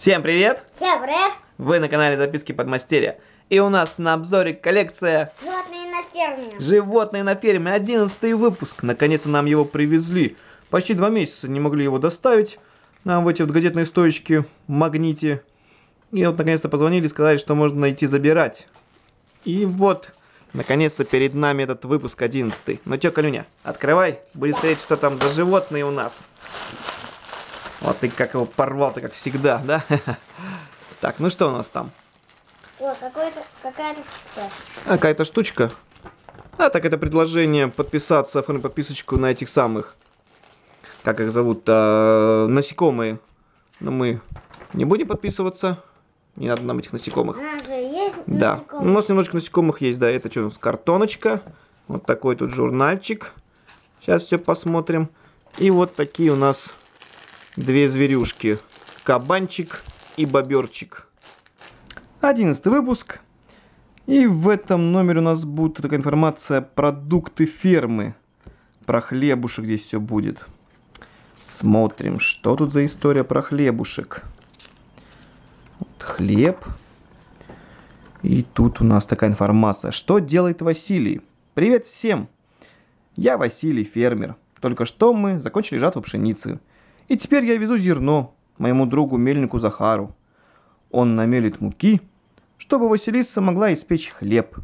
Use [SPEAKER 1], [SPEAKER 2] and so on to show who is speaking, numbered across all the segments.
[SPEAKER 1] Всем привет!
[SPEAKER 2] Всем привет!
[SPEAKER 1] Вы на канале Записки Подмастерья. И у нас на обзоре коллекция
[SPEAKER 2] Животные на ферме.
[SPEAKER 1] «Животные на ферме», 11 выпуск. Наконец-то нам его привезли. Почти 2 месяца не могли его доставить нам в эти вот газетные стоечки в Магните. И вот наконец-то позвонили и сказали, что можно найти забирать. И вот, наконец-то перед нами этот выпуск 11. Ну чё, Калюня, открывай, будем смотреть, что там за животные у нас. Вот ты как его порвал-то, как всегда, да? Так, ну что у нас там?
[SPEAKER 2] О, какая-то штука.
[SPEAKER 1] Какая-то штучка. А так это предложение подписаться, оформить подписочку на этих самых, как их зовут, насекомые. Но мы не будем подписываться. Не надо нам этих насекомых.
[SPEAKER 2] У нас же есть
[SPEAKER 1] Да,
[SPEAKER 2] насекомые.
[SPEAKER 1] у нас немножко насекомых есть, да. Это что у нас? Картоночка. Вот такой тут журнальчик. Сейчас все посмотрим. И вот такие у нас две зверюшки. Кабанчик и боберчик. 11 выпуск. И в этом номере у нас будет такая информация: продукты фермы. Про хлебушек здесь все будет. Смотрим, что тут за история про хлебушек. Вот хлеб. И тут у нас такая информация. Что делает Василий? Привет всем! Я Василий, фермер. Только что мы закончили жатву пшеницы. И теперь я везу зерно моему другу-мельнику Захару. Он намелит муки, чтобы Василиса могла испечь хлеб.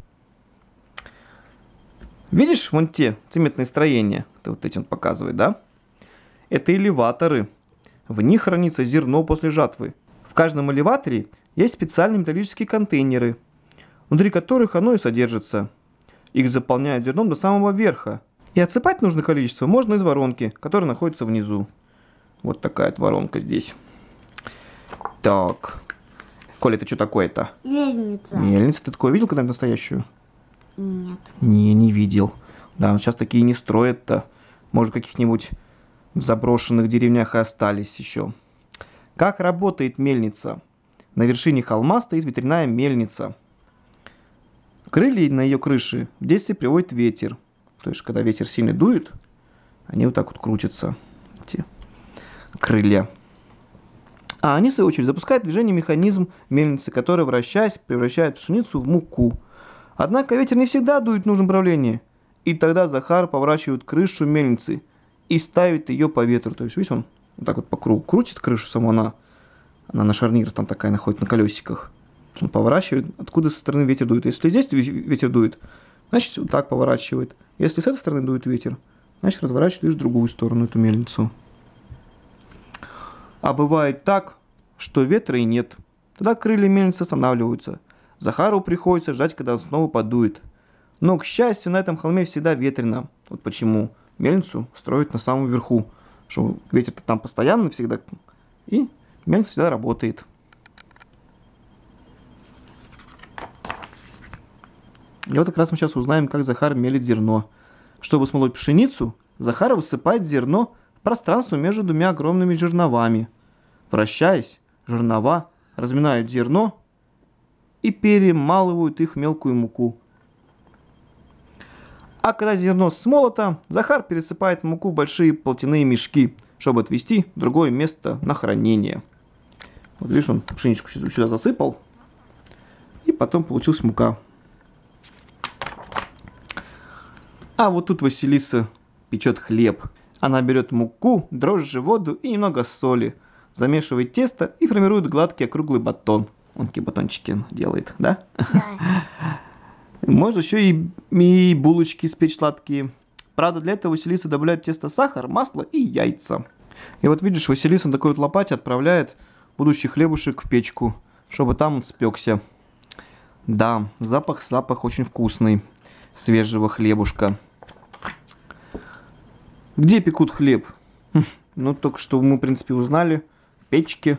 [SPEAKER 1] Видишь вон те цементные строения? Это вот эти он показывает, да? Это элеваторы. В них хранится зерно после жатвы. В каждом элеваторе есть специальные металлические контейнеры, внутри которых оно и содержится. Их заполняют зерном до самого верха. И отсыпать нужное количество можно из воронки, которая находится внизу. Вот такая вот воронка здесь. Так. Коля, это что такое-то?
[SPEAKER 2] Мельница.
[SPEAKER 1] Мельница. Ты такое видел когда-нибудь настоящую?
[SPEAKER 2] Нет.
[SPEAKER 1] Не видел. Да, сейчас такие не строят-то. Может, в каких-нибудь заброшенных деревнях и остались еще. Как работает мельница? На вершине холма стоит ветряная мельница. Крылья на ее крыше в действие приводит ветер. То есть, когда ветер сильно дует, они вот так вот крутятся. Эти крылья. А они, в свою очередь, запускают в движение механизм мельницы, который, вращаясь, превращает пшеницу в муку. Однако ветер не всегда дует в нужном направлении. И тогда Захар поворачивает крышу мельницы и ставит ее по ветру. То есть, видишь, он вот так вот по кругу крутит крышу саму, она на шарнирах там такая находит, на колесиках. Он поворачивает, откуда со стороны ветер дует. Если здесь ветер дует, значит, вот так поворачивает. Если с этой стороны дует ветер, значит, разворачивает, видишь, в другую сторону эту мельницу. А бывает так, что ветра и нет. Тогда крылья мельницы останавливаются. Захару приходится ждать, когда он снова подует. Но, к счастью, на этом холме всегда ветрено. Вот почему мельницу строят на самом верху. Что ветер-то там постоянно всегда. И мельница всегда работает. И вот как раз мы сейчас узнаем, как Захар мелит зерно. Чтобы смолоть пшеницу, Захар высыпает зерно в пространство между двумя огромными жерновами. Вращаясь, жернова разминают зерно и перемалывают их в мелкую муку. А когда зерно смолото, Захар пересыпает муку в большие платяные мешки, чтобы отвезти в другое место на хранение. Вот видишь, он пшеничку сюда засыпал, и потом получилась мука. А вот тут Василиса печет хлеб. Она берет муку, дрожжи, воду и немного соли, замешивает тесто и формирует гладкий округлый батон. Он такие батончики делает, да?
[SPEAKER 2] Да.
[SPEAKER 1] Можно еще и булочки испечь сладкие. Правда, для этого Василиса добавляет в тесто сахар, масло и яйца. И вот видишь, Василиса на такой вот лопате отправляет будущий хлебушек в печку, чтобы там он спекся. Да, запах очень вкусный. Свежего хлебушка. Где пекут хлеб? Ну, только что мы, в принципе, узнали. В печке.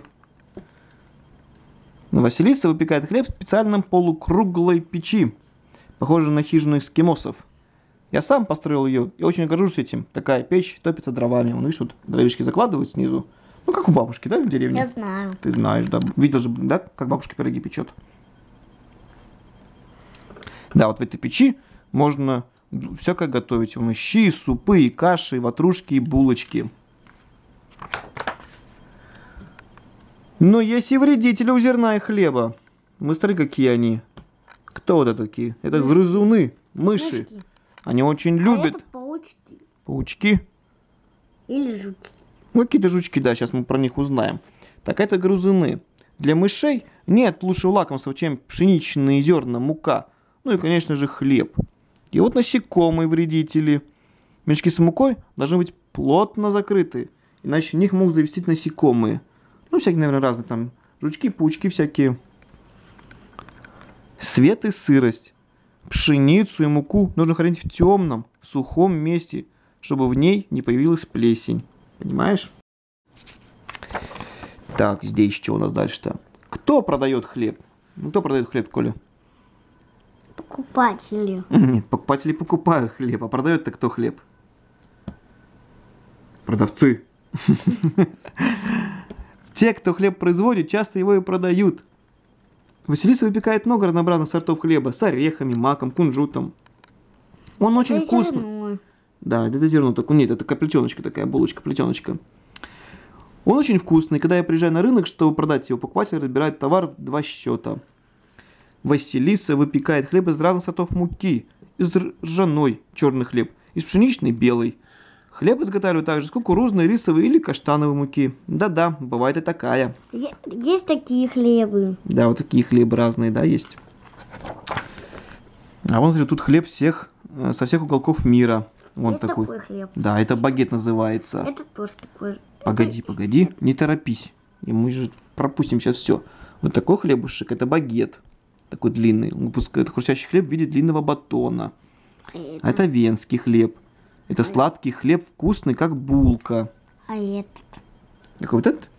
[SPEAKER 1] Но Василиса выпекает хлеб в специальном полукруглой печи, похожей на хижину эскимосов. Я сам построил ее и очень горжусь этим. Такая печь топится дровами. Вон, видишь, вот дровишки закладывают снизу. Ну, как у бабушки, да, в деревне?
[SPEAKER 2] Я знаю.
[SPEAKER 1] Ты знаешь, да. Видел же, да, как бабушка пироги печет. Да, вот в этой печи можно всякое готовить. Вон, и щи, супы, и каши, и ватрушки, и булочки. Но есть и вредители у зерна и хлеба. Мы смотри, какие они. Кто это такие? Это грызуны, мыши.
[SPEAKER 2] Мышки.
[SPEAKER 1] Они очень
[SPEAKER 2] А
[SPEAKER 1] любят.
[SPEAKER 2] это паучки.
[SPEAKER 1] Паучки.
[SPEAKER 2] Или жуки.
[SPEAKER 1] Ну, какие-то жучки, да, сейчас мы про них узнаем. Так, это грызуны. Для мышей нет лучшего лакомства, чем пшеничные зерна, мука. Ну и, конечно же, хлеб. И вот насекомые вредители. Мешки с мукой должны быть плотно закрыты, иначе в них могут завестись насекомые. Ну, всякие, наверное, разные там жучки, паучки всякие. Свет и сырость. Пшеницу и муку нужно хранить в темном, сухом месте, чтобы в ней не появилась плесень. Понимаешь? Так, здесь что у нас дальше-то? Кто продает хлеб? Ну, кто продает хлеб, Коля?
[SPEAKER 2] Покупатели.
[SPEAKER 1] Нет, покупатели покупают хлеб, а продает-то кто хлеб? Продавцы. Те, кто хлеб производит, часто его и продают. Василиса выпекает много разнообразных сортов хлеба с орехами, маком, кунжутом. Он очень
[SPEAKER 2] Это
[SPEAKER 1] вкусный.
[SPEAKER 2] зерно.
[SPEAKER 1] Да, это зерно. Так, нет, это плетеночка такая, булочка-плетеночка. Он очень вкусный. Когда я приезжаю на рынок, чтобы продать его, покупатель разбирает товар в 2 счета. Василиса выпекает хлеб из разных сортов муки. Из ржаной черный хлеб, из пшеничной белый. Хлеб изготавливают также с кукурузной, рисовой или каштановой муки. Да-да, бывает и такая.
[SPEAKER 2] Есть такие хлебы.
[SPEAKER 1] Да, вот такие хлебы разные, да, есть. А вон, смотри, тут хлеб со всех уголков мира. Вон
[SPEAKER 2] Это
[SPEAKER 1] такой.
[SPEAKER 2] такой хлеб.
[SPEAKER 1] Да, это багет называется.
[SPEAKER 2] Это тоже такой.
[SPEAKER 1] Погоди, не торопись. И мы же пропустим сейчас все. Вот такой хлебушек, это багет. Такой длинный. Он выпускает хрустящий хлеб в виде длинного батона. А это венский хлеб. Это сладкий хлеб, вкусный, как булка.
[SPEAKER 2] А этот?
[SPEAKER 1] Какой вот этот?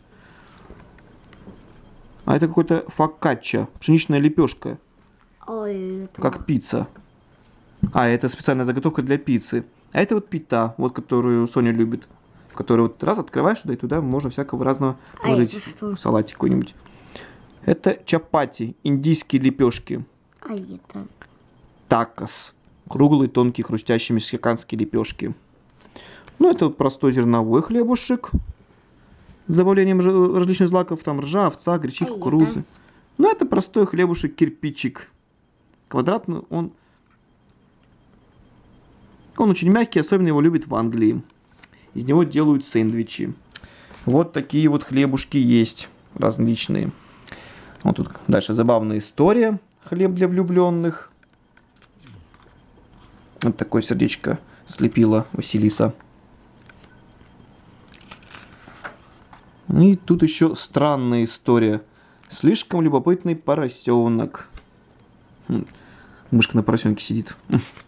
[SPEAKER 1] А это какой-то фокачча, пшеничная лепешка,
[SPEAKER 2] А это?
[SPEAKER 1] как пицца. А, это специальная заготовка для пиццы. А это вот пита, вот которую Соня любит. В которую вот раз открываешь туда и туда можно всякого разного
[SPEAKER 2] А
[SPEAKER 1] положить.
[SPEAKER 2] это что?
[SPEAKER 1] Салатик какой-нибудь. Это чапати, индийские лепешки.
[SPEAKER 2] А это?
[SPEAKER 1] Такос. Круглые, тонкие, хрустящие мексиканские лепешки. Ну, это вот простой зерновой хлебушек. С добавлением различных злаков, там ржа, овца, гречи,
[SPEAKER 2] А
[SPEAKER 1] кукурузы.
[SPEAKER 2] это?
[SPEAKER 1] Ну, это простой хлебушек-кирпичик. Квадратный, он очень мягкий, особенно его любят в Англии. Из него делают сэндвичи. Вот такие вот хлебушки есть, различные. Вот тут дальше забавная история. Хлеб для влюбленных. Вот такое сердечко слепила Василиса. И тут еще странная история. Слишком любопытный поросенок. Мышка на поросенке сидит.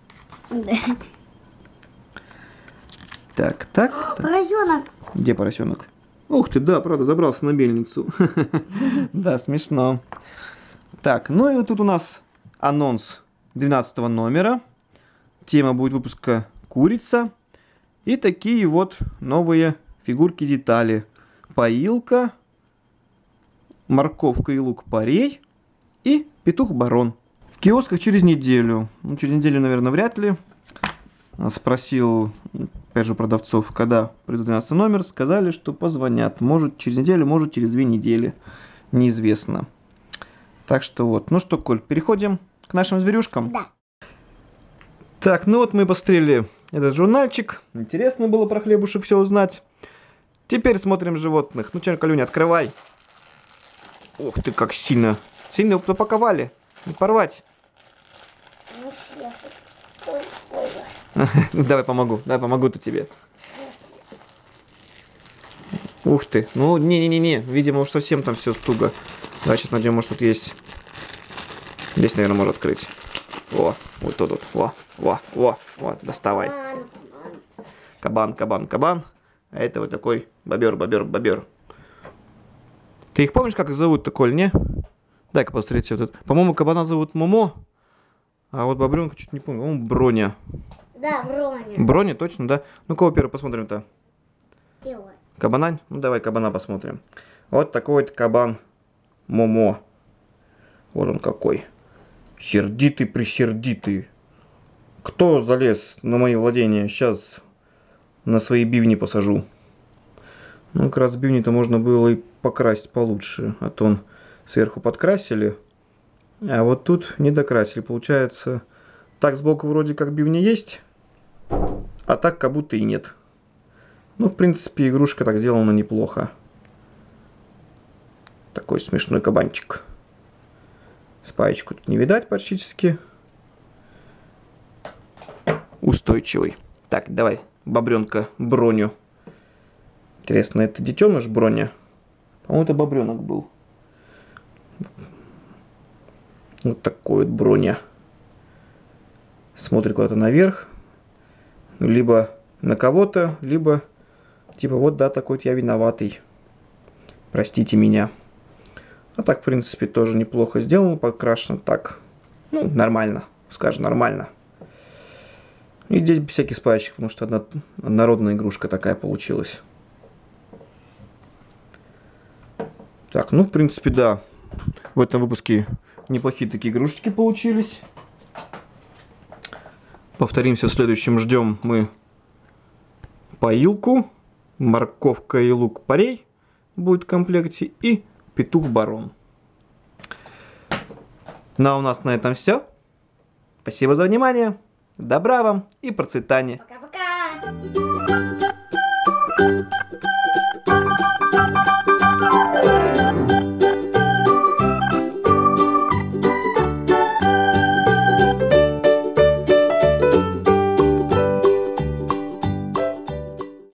[SPEAKER 1] Так.
[SPEAKER 2] Поросенок.
[SPEAKER 1] Где поросенок? Ух ты, да, правда, забрался на мельницу. Да, смешно. Так, ну и вот тут у нас анонс 12 номера. Тема будет выпуска «Курица». И такие вот новые фигурки-детали. Поилка, морковка и лук-порей и петух-барон. В киосках через неделю. Ну, через неделю, наверное, вряд ли. Спросил, опять же, продавцов, когда придут 12 номер. Сказали, что позвонят. Может, через неделю, может, через 2 недели. Неизвестно. Так что вот. Ну что, Коль, переходим к нашим зверюшкам?
[SPEAKER 2] Да.
[SPEAKER 1] Так, ну вот мы посмотрели этот журнальчик. Интересно было про хлебушек все узнать. Теперь смотрим животных. Ну что, Колюня, открывай. Ух ты, как сильно. Сильно упаковали. Не порвать.
[SPEAKER 2] Ну, сейчас.
[SPEAKER 1] Давай помогу-то тебе. Ух ты. Ну, не-не-не. Видимо, уж совсем там все туго. Давай сейчас найдем, может, тут есть. Здесь, наверное, можно открыть. О, вот тут вот. Вот, доставай. Кабан. А это вот такой бобер. Ты их помнишь, как их зовут-то, Коль, не? Дай-ка посмотреть вот это. По-моему, кабана зовут Момо, а вот бобренка чуть не помню. По-моему, Броня.
[SPEAKER 2] Да, Броня.
[SPEAKER 1] Броня, точно, да? Ну, кого первый посмотрим-то?
[SPEAKER 2] Первый.
[SPEAKER 1] Кабана? Ну, давай кабана посмотрим. Вот такой вот кабан Момо. Вот он какой. Сердитый-присердитый. Кто залез на мои владения? Сейчас на свои бивни посажу. Ну, как раз бивни-то можно было и покрасить получше. А то он сверху подкрасили, а вот тут не докрасили. Получается, так сбоку вроде как бивни есть, а так как будто и нет. Ну, в принципе, игрушка так сделана неплохо. Такой смешной кабанчик. Спаечку тут не видать практически. Устойчивый. Так, давай, бобренка, Броню. Интересно, это детеныш Броня? По-моему, это бобренок был. Вот такой вот Броня. Смотрит куда-то наверх. Либо на кого-то, либо типа вот да, такой вот я виноватый. Простите меня. А так, в принципе, тоже неплохо сделано, покрашено так. Ну, нормально, скажем, нормально. И здесь без всяких спаечек, потому что однородная игрушка такая получилась. Так, ну, в принципе, да. В этом выпуске неплохие такие игрушечки получились. Повторимся в следующем. Ждем мы поилку, морковка и лук-порей будет в комплекте и петух-барон. Ну а у нас на этом все. Спасибо за внимание. Добра вам и процветания.
[SPEAKER 2] Пока-пока.